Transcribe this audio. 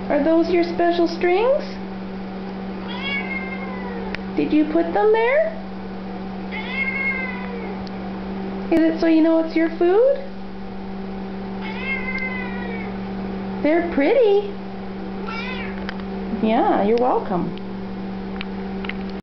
Are those your special strings? Did you put them there? Is it so you know it's your food? They're pretty. Yeah, you're welcome.